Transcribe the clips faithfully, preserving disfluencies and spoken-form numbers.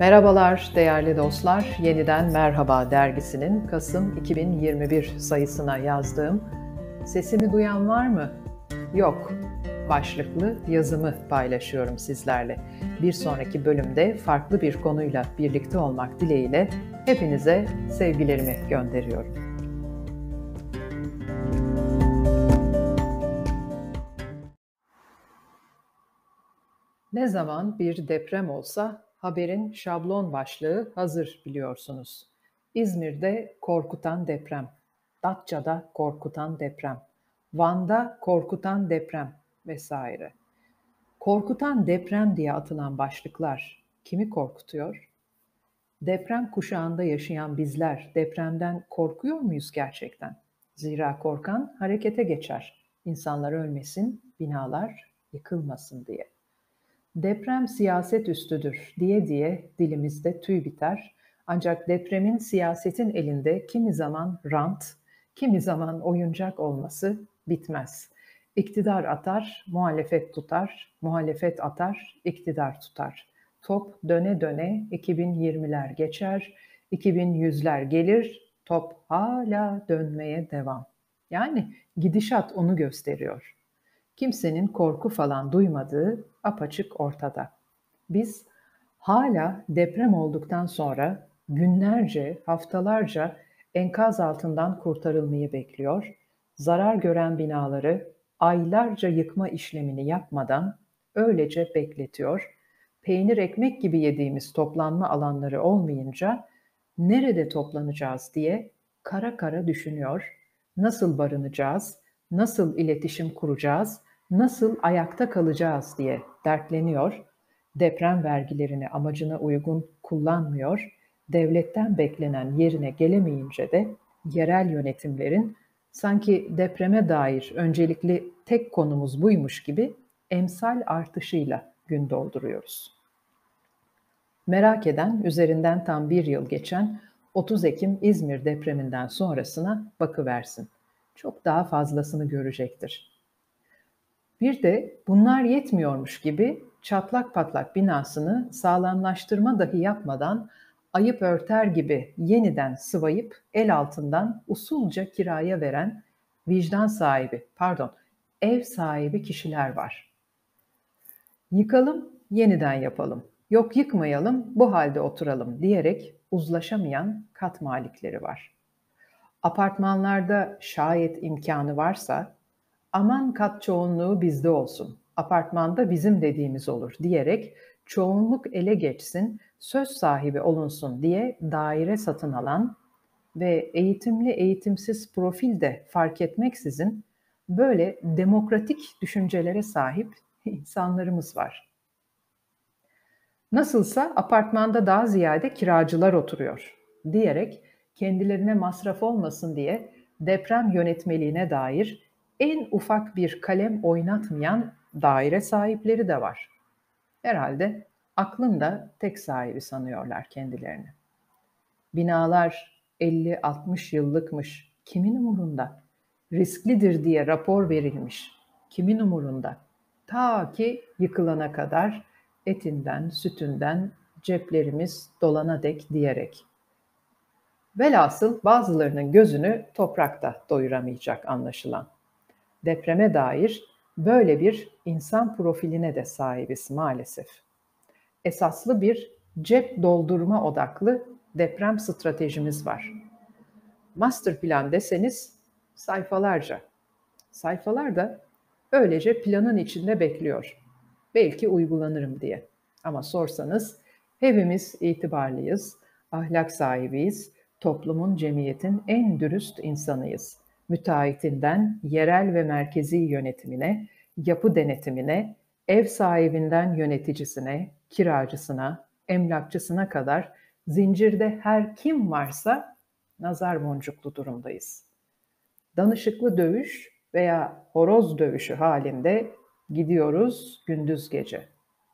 Merhabalar değerli dostlar, Yeniden Merhaba dergisinin Kasım iki bin yirmi bir sayısına yazdığım "Sesimi duyan var mı? Yok" başlıklı yazımı paylaşıyorum sizlerle. Bir sonraki bölümde farklı bir konuyla birlikte olmak dileğiyle hepinize sevgilerimi gönderiyorum. Ne zaman bir deprem olsa haberin şablon başlığı hazır biliyorsunuz. İzmir'de korkutan deprem, Datça'da korkutan deprem, Van'da korkutan deprem vesaire. Korkutan deprem diye atılan başlıklar kimi korkutuyor? Deprem kuşağında yaşayan bizler depremden korkuyor muyuz gerçekten? Zira korkan harekete geçer. İnsanlar ölmesin, binalar yıkılmasın diye. Deprem siyaset üstüdür diye diye dilimizde tüy biter. Ancak depremin siyasetin elinde kimi zaman rant, kimi zaman oyuncak olması bitmez. İktidar atar, muhalefet tutar, muhalefet atar, iktidar tutar. Top döne döne iki bin yirmiler geçer, iki bin yüzler gelir, top hala dönmeye devam. Yani gidişat onu gösteriyor. Kimsenin korku falan duymadığı apaçık ortada. Biz hala deprem olduktan sonra günlerce, haftalarca enkaz altından kurtarılmayı bekliyor, zarar gören binaları aylarca yıkma işlemini yapmadan öylece bekletiyor, peynir ekmek gibi yediğimiz toplanma alanları olmayınca nerede toplanacağız diye kara kara düşünüyor, nasıl barınacağız, nasıl iletişim kuracağız, nasıl ayakta kalacağız diye dertleniyor, deprem vergilerini amacına uygun kullanmıyor, devletten beklenen yerine gelemeyince de yerel yönetimlerin sanki depreme dair öncelikli tek konumuz buymuş gibi emsal artışıyla gün dolduruyoruz. Merak eden, üzerinden tam bir yıl geçen otuz Ekim İzmir depreminden sonrasına bakıversin. Çok daha fazlasını görecektir. Bir de bunlar yetmiyormuş gibi çatlak patlak binasını sağlamlaştırma dahi yapmadan ayıp örter gibi yeniden sıvayıp el altından usulca kiraya veren vicdan sahibi, pardon, ev sahibi kişiler var. Yıkalım, yeniden yapalım. Yok yıkmayalım, bu halde oturalım diyerek uzlaşamayan kat malikleri var. Apartmanlarda şayet imkanı varsa aman kat çoğunluğu bizde olsun, apartmanda bizim dediğimiz olur diyerek çoğunluk ele geçsin, söz sahibi olunsun diye daire satın alan ve eğitimli eğitimsiz profil de fark etmeksizin böyle demokratik düşüncelere sahip insanlarımız var. Nasılsa apartmanda daha ziyade kiracılar oturuyor diyerek kendilerine masraf olmasın diye deprem yönetmeliğine dair en ufak bir kalem oynatmayan daire sahipleri de var. Herhalde aklın da tek sahibi sanıyorlar kendilerini. Binalar elli altmış yıllıkmış, kimin umurunda? Risklidir diye rapor verilmiş, kimin umurunda? Ta ki yıkılana kadar etinden, sütünden ceplerimiz dolana dek diyerek. Velhasıl bazılarının gözünü toprakta doyuramayacak anlaşılan. Depreme dair böyle bir insan profiline de sahibiz maalesef. Esaslı bir cep doldurma odaklı deprem stratejimiz var. Master plan deseniz sayfalarca. Sayfalar da öylece planın içinde bekliyor. Belki uygulanırım diye. Ama sorsanız hepimiz itibarlıyız, ahlak sahibiyiz, toplumun, cemiyetin en dürüst insanıyız. Müteahhitinden yerel ve merkezi yönetimine, yapı denetimine, ev sahibinden yöneticisine, kiracısına, emlakçısına kadar zincirde her kim varsa nazar boncuklu durumdayız. Danışıklı dövüş veya horoz dövüşü halinde gidiyoruz gündüz gece.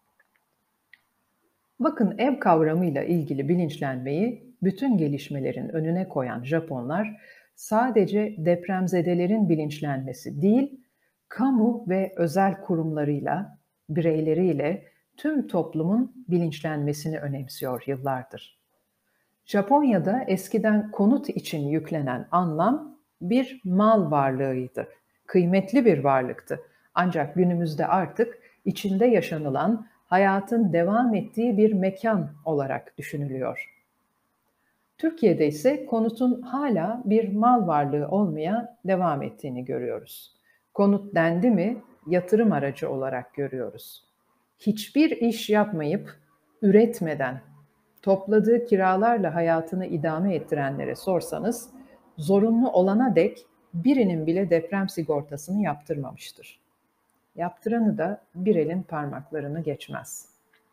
Bakın ev kavramıyla ilgili bilinçlenmeyi bütün gelişmelerin önüne koyan Japonlar sadece depremzedelerin bilinçlenmesi değil, kamu ve özel kurumlarıyla, bireyleriyle, tüm toplumun bilinçlenmesini önemsiyor yıllardır. Japonya'da eskiden konut için yüklenen anlam bir mal varlığıydı. Kıymetli bir varlıktı. Ancak günümüzde artık içinde yaşanılan, hayatın devam ettiği bir mekan olarak düşünülüyor. Türkiye'de ise konutun hala bir mal varlığı olmaya devam ettiğini görüyoruz. Konut dendi mi yatırım aracı olarak görüyoruz. Hiçbir iş yapmayıp üretmeden topladığı kiralarla hayatını idame ettirenlere sorsanız zorunlu olana dek birinin bile deprem sigortasını yaptırmamıştır. Yaptıranı da bir elin parmaklarını geçmez.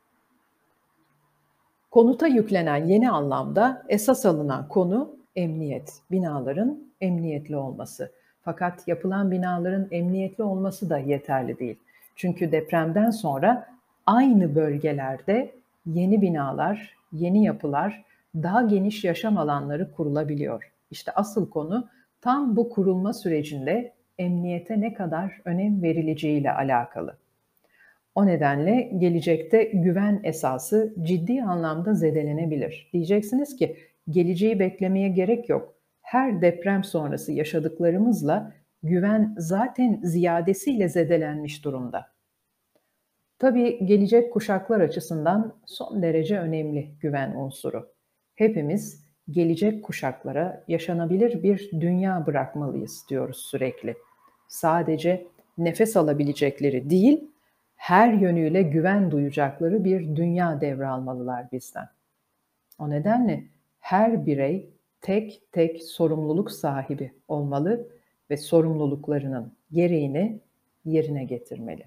Konuta yüklenen yeni anlamda esas alınan konu emniyet, binaların emniyetli olması. Fakat yapılan binaların emniyetli olması da yeterli değil. Çünkü depremden sonra aynı bölgelerde yeni binalar, yeni yapılar, daha geniş yaşam alanları kurulabiliyor. İşte asıl konu tam bu kurulma sürecinde emniyete ne kadar önem verileceğiyle alakalı. O nedenle gelecekte güven esası ciddi anlamda zedelenebilir. Diyeceksiniz ki geleceği beklemeye gerek yok. Her deprem sonrası yaşadıklarımızla güven zaten ziyadesiyle zedelenmiş durumda. Tabii gelecek kuşaklar açısından son derece önemli güven unsuru. Hepimiz gelecek kuşaklara yaşanabilir bir dünya bırakmalıyız diyoruz sürekli. Sadece nefes alabilecekleri değil, her yönüyle güven duyacakları bir dünya devralmalılar bizden. O nedenle her birey tek tek sorumluluk sahibi olmalı ve sorumluluklarının gereğini yerine getirmeli.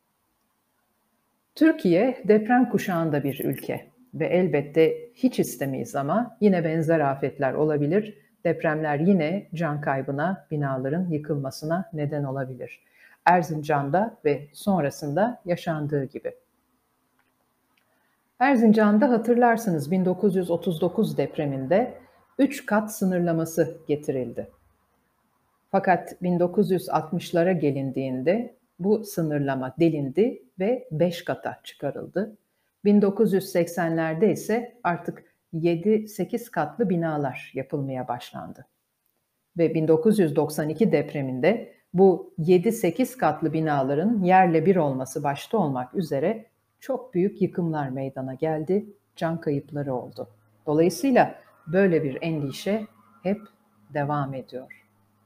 Türkiye deprem kuşağında bir ülke ve elbette hiç istemeyiz ama yine benzer afetler olabilir. Depremler yine can kaybına, binaların yıkılmasına neden olabilir. Erzincan'da ve sonrasında yaşandığı gibi. Erzincan'da hatırlarsınız bin dokuz yüz otuz dokuz depreminde üç kat sınırlaması getirildi. Fakat bin dokuz yüz altmışlara gelindiğinde bu sınırlama delindi ve beş kata çıkarıldı. bin dokuz yüz seksenlerde ise artık yedi sekiz katlı binalar yapılmaya başlandı. Ve bin dokuz yüz doksan iki depreminde bu yedi sekiz katlı binaların yerle bir olması başta olmak üzere çok büyük yıkımlar meydana geldi, can kayıpları oldu. Dolayısıyla böyle bir endişe hep devam ediyor.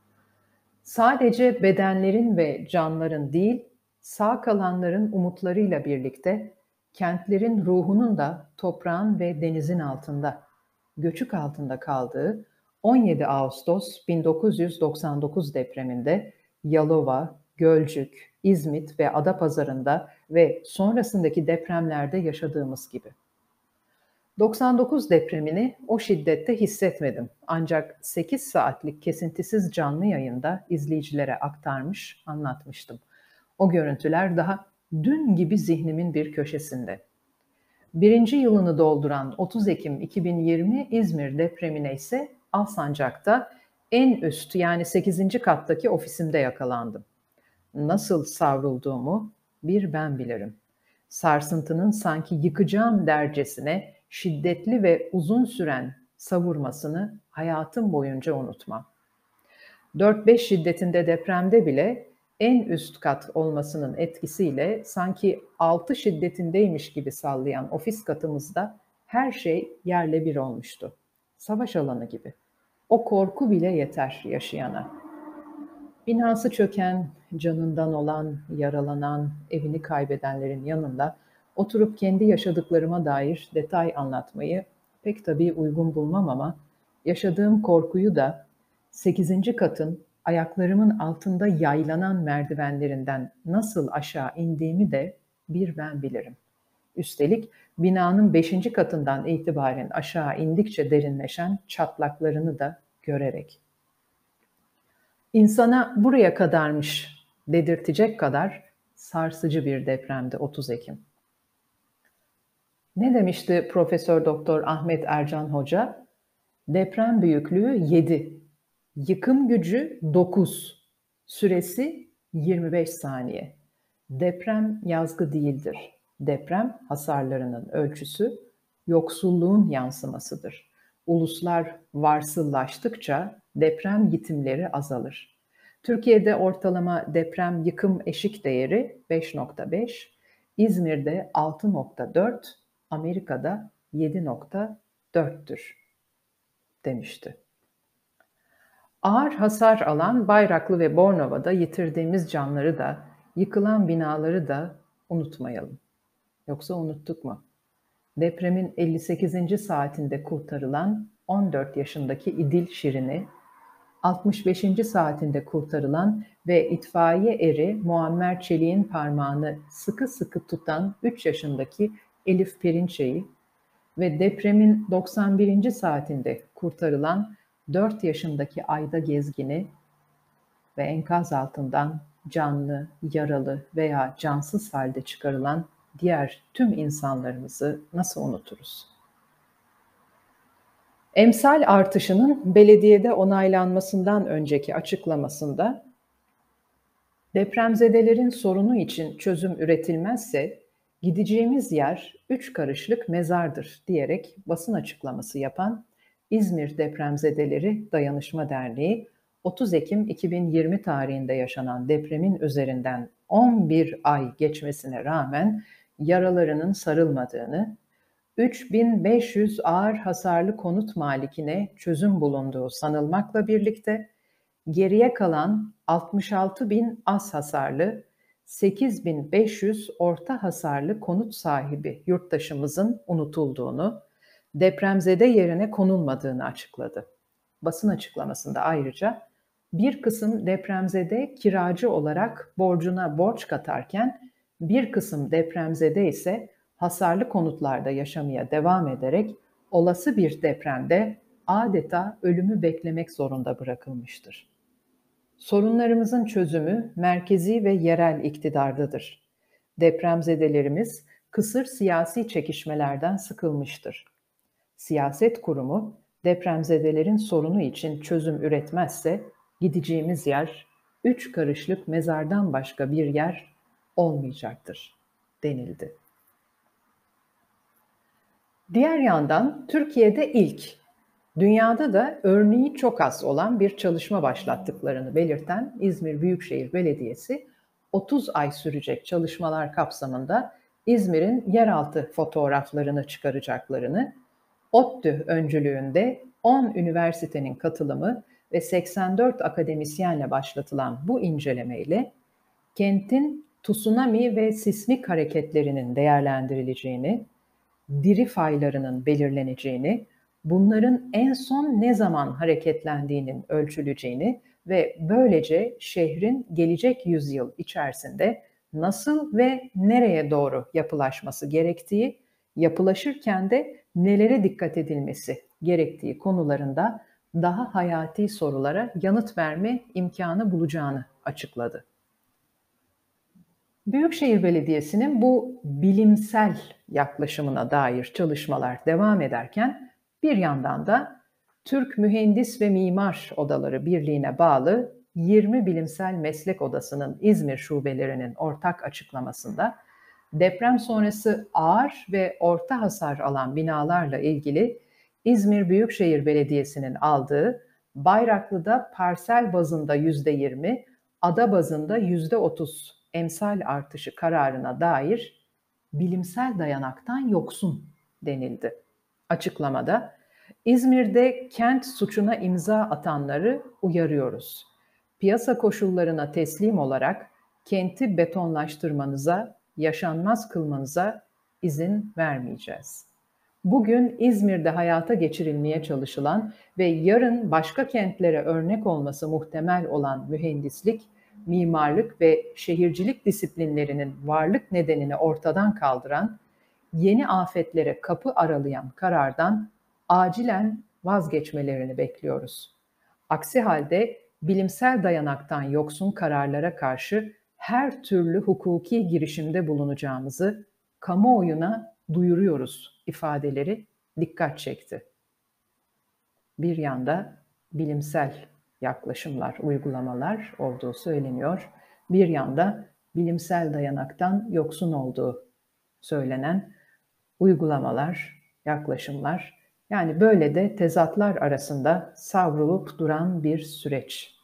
Sadece bedenlerin ve canların değil, sağ kalanların umutlarıyla birlikte kentlerin ruhunun da toprağın ve denizin altında, göçük altında kaldığı on yedi Ağustos bin dokuz yüz doksan dokuz depreminde Yalova, Gölcük, İzmit ve Adapazarı'nda ve sonrasındaki depremlerde yaşadığımız gibi. doksan dokuz depremini o şiddette hissetmedim. Ancak sekiz saatlik kesintisiz canlı yayında izleyicilere aktarmış, anlatmıştım. O görüntüler daha dün gibi zihnimin bir köşesinde. Birinci yılını dolduran otuz Ekim iki bin yirmi İzmir depremine ise Alsancak'ta en üst yani sekizinci kattaki ofisimde yakalandım. Nasıl savrulduğumu bir ben bilirim. Sarsıntının sanki yıkacağım dercesine şiddetli ve uzun süren savurmasını hayatım boyunca unutmam. dört beş şiddetinde depremde bile en üst kat olmasının etkisiyle sanki altı şiddetindeymiş gibi sallayan ofis katımızda her şey yerle bir olmuştu. Savaş alanı gibi. O korku bile yeter yaşayana. Binası çöken, canından olan, yaralanan, evini kaybedenlerin yanında oturup kendi yaşadıklarıma dair detay anlatmayı pek tabii uygun bulmam ama yaşadığım korkuyu da sekizinci katın ayaklarımın altında yaylanan merdivenlerinden nasıl aşağı indiğimi de bir ben bilirim. Üstelik binanın beşinci katından itibaren aşağı indikçe derinleşen çatlaklarını da görerek. İnsana buraya kadarmış dedirtecek kadar sarsıcı bir depremdi otuz Ekim. Ne demişti Profesör Doktor Ahmet Ercan Hoca? Deprem büyüklüğü yedi, yıkım gücü dokuz, süresi yirmi beş saniye. Deprem yazgı değildir. Deprem hasarlarının ölçüsü yoksulluğun yansımasıdır. Uluslar varsıllaştıkça deprem yitimleri azalır. Türkiye'de ortalama deprem yıkım eşik değeri beş nokta beş, İzmir'de altı nokta dört, Amerika'da yedi nokta dörttür demişti. Ağır hasar alan Bayraklı ve Bornova'da yitirdiğimiz canları da, yıkılan binaları da unutmayalım. Yoksa unuttuk mu? Depremin elli sekizinci saatinde kurtarılan on dört yaşındaki İdil Şirin'i, altmış beşinci saatinde kurtarılan ve itfaiye eri Muammer Çelik'in parmağını sıkı sıkı tutan üç yaşındaki Elif Perinçe'yi ve depremin doksan birinci saatinde kurtarılan dört yaşındaki Ayda Gezgin'i ve enkaz altından canlı, yaralı veya cansız halde çıkarılan diğer tüm insanlarımızı nasıl unuturuz? Emsal artışının belediyede onaylanmasından önceki açıklamasında, depremzedelerin sorunu için çözüm üretilmezse gideceğimiz yer üç karışlık mezardır diyerek basın açıklaması yapan İzmir Depremzedeleri Dayanışma Derneği, otuz Ekim iki bin yirmi tarihinde yaşanan depremin üzerinden on bir ay geçmesine rağmen yaralarının sarılmadığını, üç bin beş yüz ağır hasarlı konut malikine çözüm bulunduğu sanılmakla birlikte geriye kalan altmış altı bin az hasarlı, sekiz bin beş yüz orta hasarlı konut sahibi yurttaşımızın unutulduğunu, depremzede yerine konulmadığını açıkladı. Basın açıklamasında ayrıca bir kısım depremzede kiracı olarak borcuna borç katarken bir kısım depremzede ise hasarlı konutlarda yaşamaya devam ederek olası bir depremde adeta ölümü beklemek zorunda bırakılmıştır. Sorunlarımızın çözümü merkezi ve yerel iktidardadır. Depremzedelerimiz kısır siyasi çekişmelerden sıkılmıştır. Siyaset kurumu depremzedelerin sorunu için çözüm üretmezse gideceğimiz yer üç karışlık mezardan başka bir yer olmayacaktır denildi. Diğer yandan Türkiye'de ilk, dünyada da örneği çok az olan bir çalışma başlattıklarını belirten İzmir Büyükşehir Belediyesi, otuz ay sürecek çalışmalar kapsamında İzmir'in yeraltı fotoğraflarını çıkaracaklarını, ODTÜ öncülüğünde on üniversitenin katılımı ve seksen dört akademisyenle başlatılan bu incelemeyle kentin tsunami ve sismik hareketlerinin değerlendirileceğini, diri faylarının belirleneceğini, bunların en son ne zaman hareketlendiğinin ölçüleceğini ve böylece şehrin gelecek yüzyıl içerisinde nasıl ve nereye doğru yapılaşması gerektiği, yapılaşırken de nelere dikkat edilmesi gerektiği konularında daha hayati sorulara yanıt verme imkanı bulacağını açıkladı. Büyükşehir Belediyesi'nin bu bilimsel yaklaşımına dair çalışmalar devam ederken bir yandan da Türk Mühendis ve Mimar Odaları Birliği'ne bağlı yirmi bilimsel meslek odasının İzmir şubelerinin ortak açıklamasında deprem sonrası ağır ve orta hasar alan binalarla ilgili İzmir Büyükşehir Belediyesi'nin aldığı Bayraklı'da parsel bazında yüzde yirmi, ada bazında yüzde otuz emsal artışı kararına dair bilimsel dayanaktan yoksun denildi. Açıklamada, İzmir'de kent suçuna imza atanları uyarıyoruz. Piyasa koşullarına teslim olarak kenti betonlaştırmanıza, yaşanmaz kılmanıza izin vermeyeceğiz. Bugün İzmir'de hayata geçirilmeye çalışılan ve yarın başka kentlere örnek olması muhtemel olan mühendislik, mimarlık ve şehircilik disiplinlerinin varlık nedenini ortadan kaldıran, yeni afetlere kapı aralayan karardan acilen vazgeçmelerini bekliyoruz. Aksi halde bilimsel dayanaktan yoksun kararlara karşı her türlü hukuki girişimde bulunacağımızı kamuoyuna duyuruyoruz ifadeleri dikkat çekti. Bir yanda bilimsel yaklaşımlar, uygulamalar olduğu söyleniyor. Bir yanda bilimsel dayanaktan yoksun olduğu söylenen uygulamalar, yaklaşımlar, yani böyle de tezatlar arasında savrulup duran bir süreç.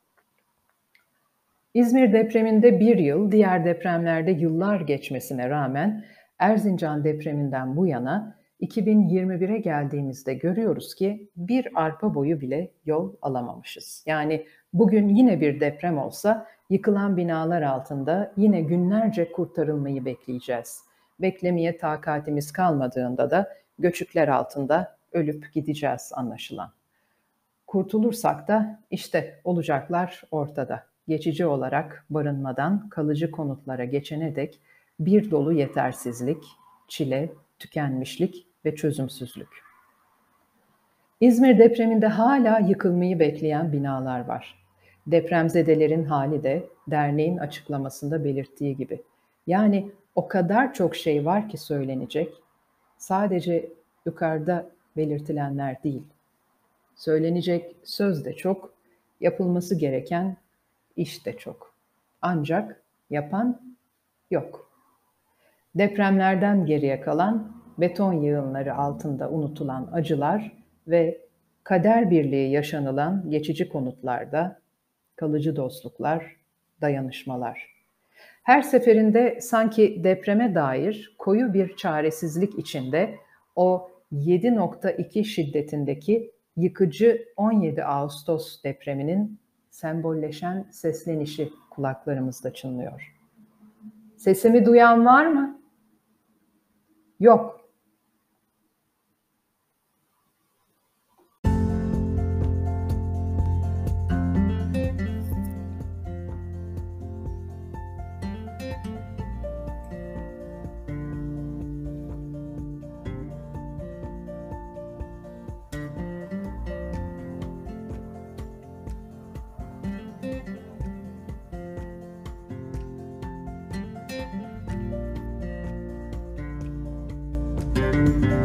İzmir depreminde bir yıl, diğer depremlerde yıllar geçmesine rağmen Erzincan depreminden bu yana iki bin yirmi bire geldiğimizde görüyoruz ki bir arpa boyu bile yol alamamışız. Yani bugün yine bir deprem olsa yıkılan binalar altında yine günlerce kurtarılmayı bekleyeceğiz. Beklemeye takatimiz kalmadığında da göçükler altında ölüp gideceğiz anlaşılan. Kurtulursak da işte olacaklar ortada. Geçici olarak barınmadan kalıcı konutlara geçene dek bir dolu yetersizlik, çile, tükenmişlik ve çözümsüzlük. İzmir depreminde hala yıkılmayı bekleyen binalar var. Depremzedelerin hali de derneğin açıklamasında belirttiği gibi. Yani o kadar çok şey var ki söylenecek, sadece yukarıda belirtilenler değil. Söylenecek söz de çok, yapılması gereken iş de çok. Ancak yapan yok. Depremlerden geriye kalan beton yığınları altında unutulan acılar ve kader birliği yaşanılan geçici konutlarda kalıcı dostluklar, dayanışmalar. Her seferinde sanki depreme dair koyu bir çaresizlik içinde o yedi nokta iki şiddetindeki yıkıcı on yedi Ağustos depreminin sembolleşen seslenişi kulaklarımızda çınlıyor. Sesimi duyan var mı? Yok. Müzik